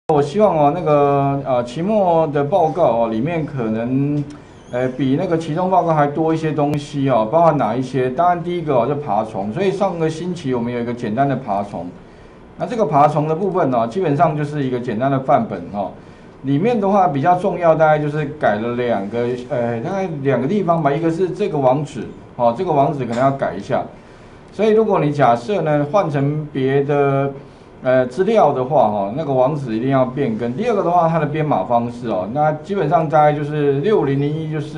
我希望哦，那个期末的报告哦，里面可能比那个期中报告还多一些东西哦，包含哪一些？当然第一个哦就爬虫，所以上个星期我们有一个简单的爬虫。那这个爬虫的部分呢、基本上就是一个简单的范本哦。里面的话比较重要，大概就是改了大概两个地方吧。一个是这个网址，哦，这个网址可能要改一下。所以如果你假设呢换成别的资料的话，哈，那个网址一定要变更。第二个的话，它的编码方式哦，那基本上大概就是6001就是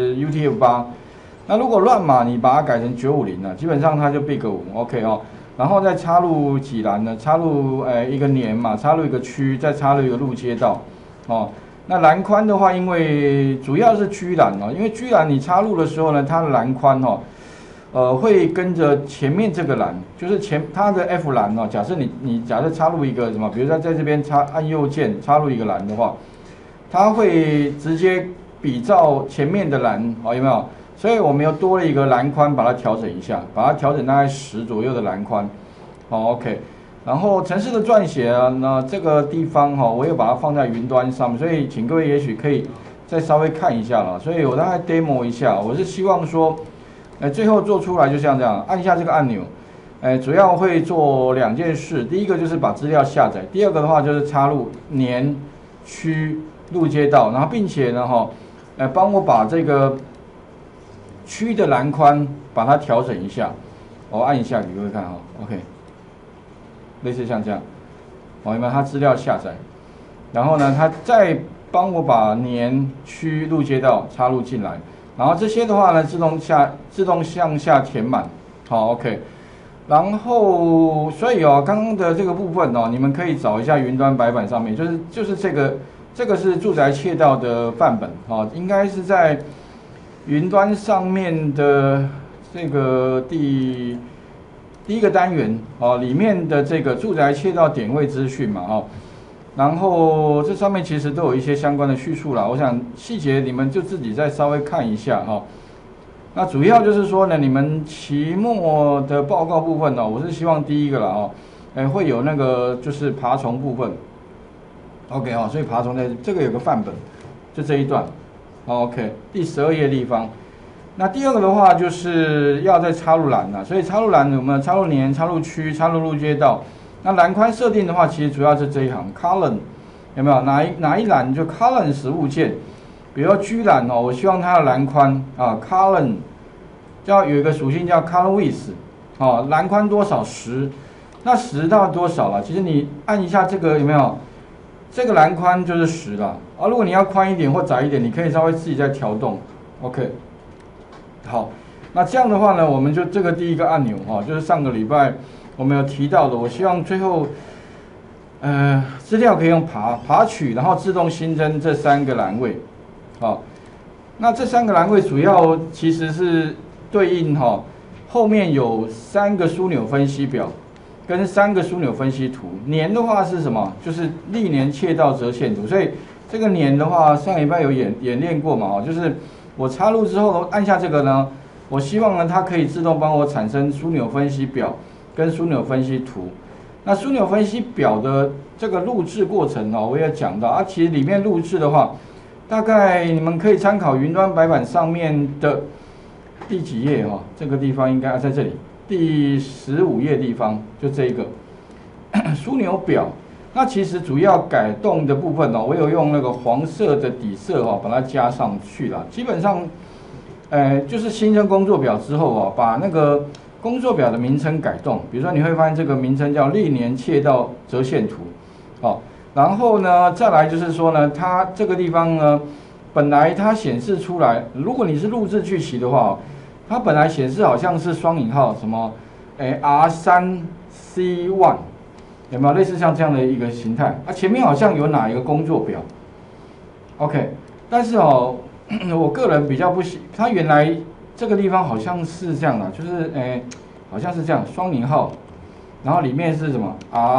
UTF-8。那如果乱码，你把它改成950呢，基本上它就 Big5，OK 哦。然后再插入几栏呢？插入一个年嘛，插入一个区，再插入一个路街道，哦。那栏宽的话，因为主要是居栏哦，因为居栏你插入的时候呢，它的栏宽哦。会跟着前面这个栏，就是它的 F 栏哦。假设你假设插入一个什么，比如说在这边按右键插入一个栏的话，它会直接比照前面的栏哦，有没有？所以我们又多了一个栏宽，把它调整一下，把它调整大概10左右的栏宽，好 OK。然后程式的撰写啊，那这个地方哈，我又把它放在云端上面，所以请各位也许可以再稍微看一下了。所以我大概 demo 一下，我是希望说。最后做出来就像这样，按下这个按钮，主要会做2件事。第一个就是把资料下载，第二个的话就是插入年、区、路街道，然后并且呢帮我把这个区的栏宽把它调整一下。我按一下给各位看哈 ，OK， 类似像这样，有没有？它资料下载，然后呢，它再帮我把年、区、路街道插入进来。然后这些的话呢，自动向下填满，好 ，OK。然后所以哦，刚刚的这个部分哦，你们可以找一下云端白板上面，就是这个是住宅窃盗的范本哦，应该是在云端上面的这个第一个单元哦，里面的这个住宅窃盗点位资讯嘛哦。然后这上面其实都有一些相关的叙述啦，我想细节你们就自己再稍微看一下哈。那主要就是说呢，你们期末的报告部分呢，我是希望第一个啦会有那个就是爬虫部分 ，OK 所以爬虫的这个有个范本，就这一段 ，OK， 第12页地方。那第二个的话就是要再插入栏啦，所以插入栏有没有插入年、插入区、插入路街道？那栏宽设定的话，其实主要是这一行 column 有没有？哪一栏就 column 实物件，比如说居栏哦，我希望它的栏宽啊 column 要有一个属性叫 column width 栏宽多少10，那10到多少了？其实你按一下这个有没有？这个栏宽就是10了啊。如果你要宽一点或窄一点，你可以稍微自己再调动 ，OK。好，那这样的话呢，我们就这个第一个按钮就是上个礼拜。我们有提到的，我希望最后，资料可以用爬取，然后自动新增这3个栏位，那这3个栏位主要其实是对应后面有3个枢纽分析表，跟3个枢纽分析图。年的话是什么？就是历年窃盗折线图。所以这个年的话，上礼拜有演练过嘛，就是我插入之后按下这个呢，我希望呢它可以自动帮我产生枢纽分析表。跟枢纽分析图，那枢纽分析表的这个录制过程我也讲到啊。其实里面录制的话，大概你们可以参考云端白板上面的第几页这个地方应该在这里，第15页地方就这一个枢纽表。那其实主要改动的部分我有用那个黄色的底色把它加上去了。基本上，就是新增工作表之后把那个工作表的名称改动，比如说你会发现这个名称叫历年窃盗折线图，然后呢，再来就是说呢，它这个地方呢，本来它显示出来，如果你是录制剧期的话，它本来显示好像是双引号什么R3C1，有没有类似像这样的一个形态？前面好像有哪一个工作表 ，OK， 但是我个人比较不喜，它原来。这个地方好像是这样的，就是好像是这样双引号，然后里面是什么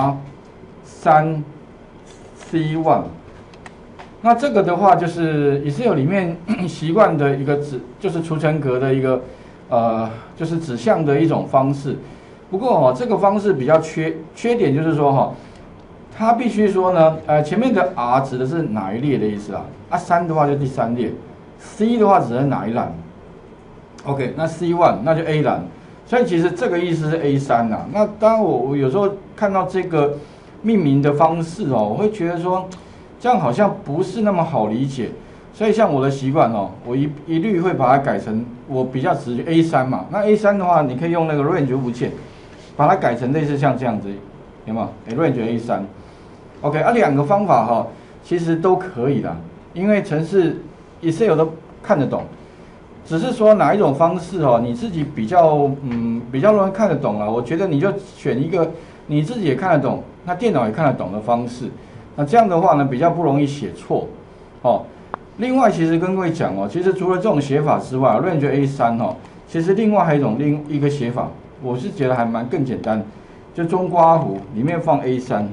R3C1。那这个的话就是Excel里面习惯的一个就是储存格的一个就是指向的一种方式。不过这个方式比较缺点就是说它必须说呢，前面的 R 指的是哪一列的意思啊？啊，3的话就第3列 ，C 的话指的是哪一栏 ？OK， 那 C1 那就 A 栏，所以其实这个意思是 A3呐。那当然我有时候看到这个命名的方式哦，我会觉得说这样好像不是那么好理解。所以像我的习惯哦，我一律会把它改成我比较直觉 A3嘛。那 A3的话，你可以用那个 range 物件把它改成类似像这样子，有没有？range A3。OK， 2个方法哈，其实都可以的，因为程式 Excel 都看得懂，只是说哪一种方式哦，你自己比较容易看得懂了。我觉得你就选一个你自己也看得懂，那电脑也看得懂的方式，那这样的话呢，比较不容易写错哦。另外，其实跟各位讲哦，其实除了这种写法之外 ，range A3哦，其实另外还有另一个写法，我是觉得还更简单，就中括弧里面放 A3。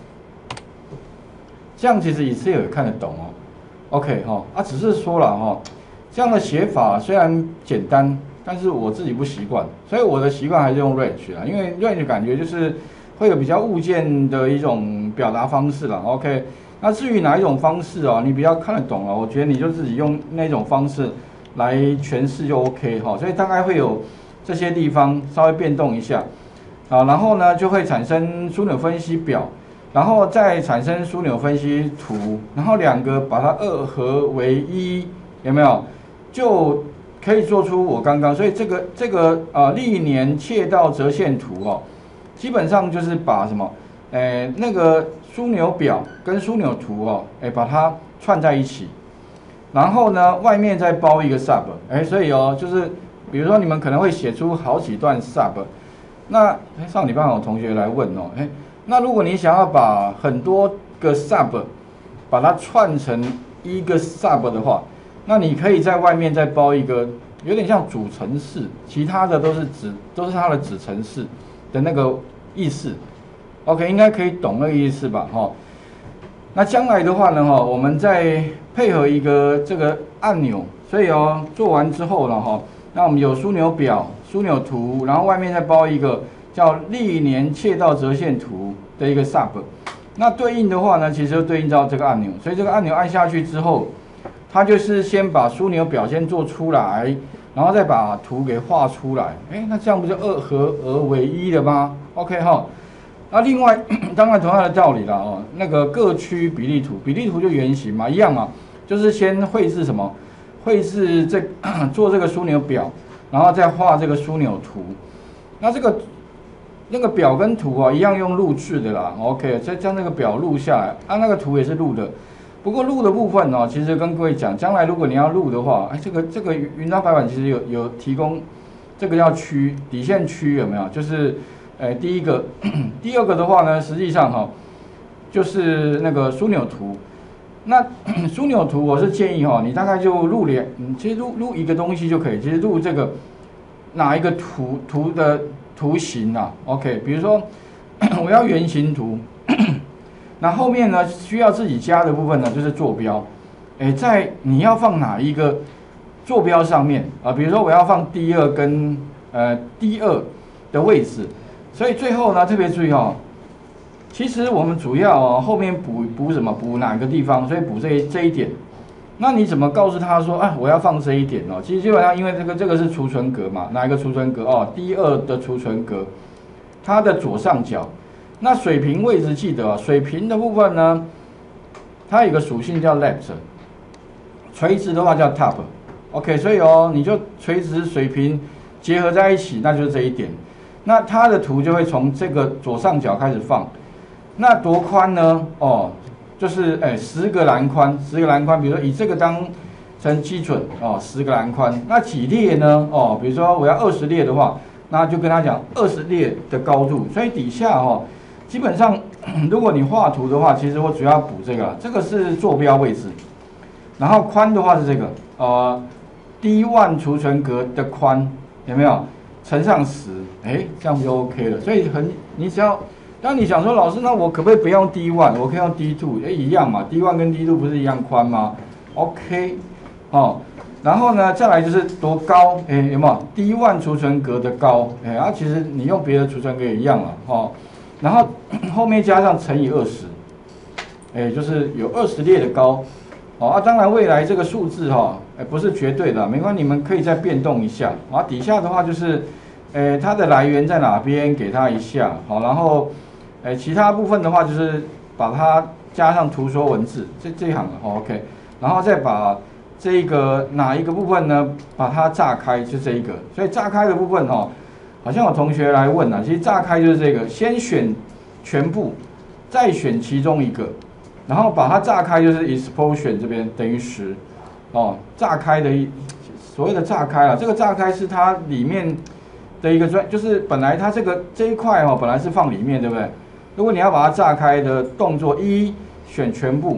这样其实Excel也看得懂哦 ，OK 哈，只是说了哈，这样的写法虽然简单，但是我自己不习惯，所以我的习惯还是用 range 啦，因为 range 感觉就是会有比较物件的一种表达方式啦 ，OK。那至于哪一种方式啊，你比较看得懂啊，我觉得你就自己用那种方式来诠释就 OK 哈，所以大概会有这些地方稍微变动一下啊，然后呢就会产生枢纽分析表。然后再产生枢纽分析图，然后2个把它2合为1，有没有？就可以做出我刚刚，所以这个历年切到折线图哦，基本上就是把什么，那个枢纽表跟枢纽图哦，把它串在一起，然后呢外面再包一个 sub， 所以哦就是比如说你们可能会写出好几段 sub， 那上礼拜有同学来问哦，那如果你想要把很多个 sub 把它串成一个 sub 的话，那你可以在外面再包一个有点像主程式，其他的都是它的子程式的那个意思。OK， 应该可以懂那个意思吧？哈，那将来的话呢，哈，我们再配合一个这个按钮，所以哦，做完之后了哈，那我们有枢纽表、枢纽图，然后外面再包一个叫历年切到折线图的一个 sub， 那对应的话呢，其实就对应到这个按钮，所以这个按钮按下去之后，它就是先把枢纽表先做出来，然后再把图给画出来，那这样不就2合而为1了吗 ？OK 哈，那另外当然同样的道理啦哦，那个各区比例图就原型嘛，一样嘛，就是先绘制什么，绘制做这个枢纽表，然后再画这个枢纽图，那那个表跟图啊一样用录制的啦 ，OK， 再将那个表录下来，那个图也是录的。不过录的部分呢，其实跟各位讲，将来如果你要录的话，这个云端白板其实有提供这个叫底线区有没有？就是第一个，第2个的话呢，实际上哈，就是那个枢纽图。那枢纽图我是建议哈，你大概就录其实录一个东西就可以，其实录这个哪一个图的图形啊 ，OK， 比如说我要圆形图，那后面呢需要自己加的部分呢就是坐标，在你要放哪一个坐标上面啊？比如说我要放D2跟D2的位置，所以最后呢特别注意哦，其实我们主要哦后面补什么补哪个地方，所以补这一点。那你怎么告诉他说我要放这一点哦？其实基本上因为这个是储存格嘛，哪一个储存格哦？D2的储存格，它的左上角。那水平位置记得水平的部分呢，它有一个属性叫 left， 垂直的话叫 top。OK， 所以哦，你就垂直水平结合在一起，那就是这一点。那它的图就会从这个左上角开始放。那多宽呢？哦。就是10个栏宽，10个栏宽，比如说以这个当成基准哦，10个栏宽。那几列呢？哦，比如说我要20列的话，那就跟他讲20列的高度。所以底下哦，基本上如果你画图的话，其实我主要补这个是坐标位置，然后宽的话是这个D1储存格的宽有没有乘上10？这样就 OK 了。所以你只要。当你想说老师，那我可不可以不用 D1， 我可以用 D2？一样嘛 ，D1 跟 D2 不是一样宽吗 ？OK， 哦，然后呢，再来就是多高？有没有 D1 储存格的高？其实你用别的储存格也一样了，哦。然后后面加上乘以20， 就是有20列的高。当然未来这个数字不是绝对的，没关系，你们可以再变动一下。底下的话就是，它的来源在哪边，给它一下。然后，其他部分的话就是把它加上图说文字，这一行OK， 然后再把这个哪一个部分呢，把它炸开，就这一个。所以炸开的部分好像有同学来问其实炸开就是这个，先选全部，再选其中一个。然后把它炸开，就是 explosion 这边等于10，炸开的所谓的炸开这个炸开是它里面的一个就是本来它这一块本来是放里面，对不对？如果你要把它炸开的动作，1选全部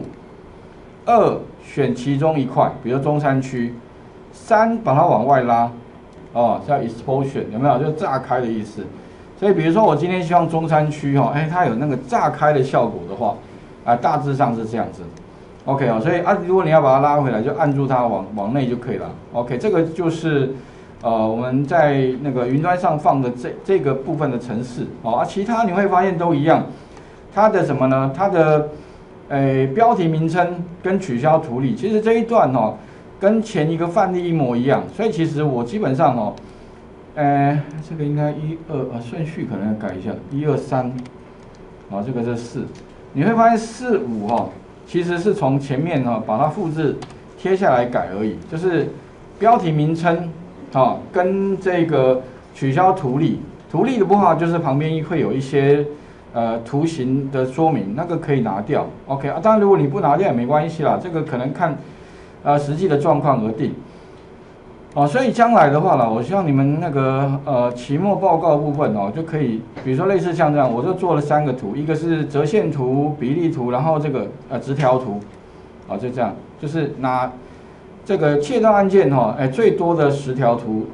，2选其中一块，比如中山区，3把它往外拉，叫 explosion， 有没有？就炸开的意思。所以比如说我今天希望中山区它有那个炸开的效果的话。大致上是这样子 ，OK 所以如果你要把它拉回来，就按住它往内就可以了 ，OK， 这个就是我们在那个云端上放的这个部分的程式其他你会发现都一样，它的什么呢？它的标题名称跟取消图例，其实这一段跟前一个范例一模一样，所以其实我基本上这个应该1、2顺序可能要改一下，1、2、3，这个是4。你会发现4、5其实是从前面把它复制贴下来改而已，就是标题名称跟这个取消图例，图例的部分就是旁边会有一些图形的说明，那个可以拿掉 ，OK 当然如果你不拿掉也没关系啦，这个可能看实际的状况而定。所以将来的话我希望你们那个期末报告的部分就可以，比如说类似像这样，我就做了3个图，一个是折线图、比例图，然后这个直条图，就这样，就是拿这个窃盗案件最多的10条图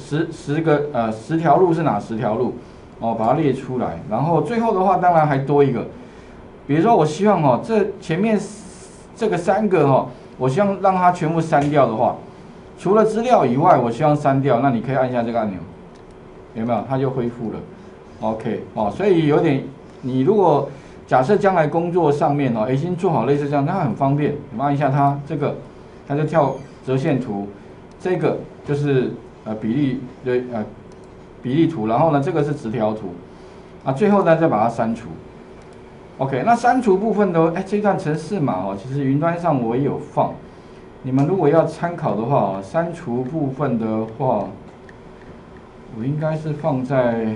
，10条路是哪10条路把它列出来，然后最后的话当然还多一个，比如说我希望这前面这个3个我希望让它全部删掉的话。除了资料以外，我希望删掉，那你可以按下这个按钮，有没有？它就恢复了 ，OK 所以有点，你如果假设将来工作上面已经做好类似这样，那很方便，你按一下它这个，它就跳折线图，这个就是比例图，然后呢这个是直条图，最后呢再把它删除 ，OK， 那删除部分的这段程式码其实云端上我也有放。你们如果要参考的话删除部分的话，我应该是放在，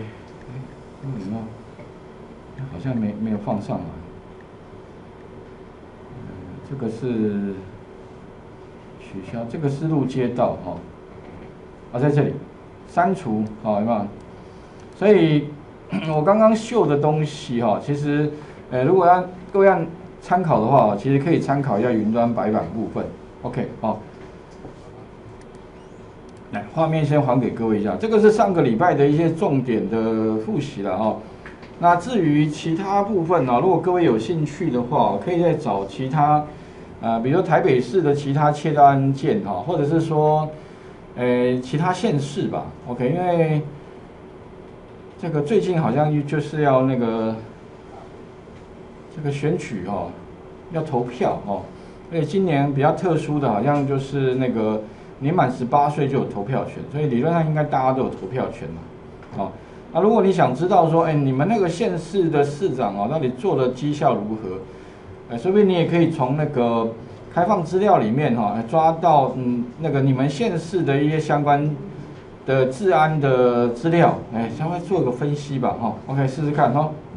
好像没有放上来。这个是取消，这个是路街道在这里删除有没有？所以我刚刚秀的东西其实如果各位要参考的话其实可以参考一下云端白板部分。OK， 来，画面先还给各位一下，这个是上个礼拜的一些重点的复习了那至于其他部分如果各位有兴趣的话，可以再找其他比如说台北市的其他窃盗案件或者是说其他县市吧。OK， 因为这个最近好像就是要那个这个选举要投票而且今年比较特殊的，好像就是那个年满18岁就有投票权，所以理论上应该大家都有投票权嘛。那如果你想知道说，你们那个县市的市长到底做的绩效如何，说不定你也可以从那个开放资料里面抓到那个你们县市的一些相关的治安的资料，稍微做个分析吧OK， 试试看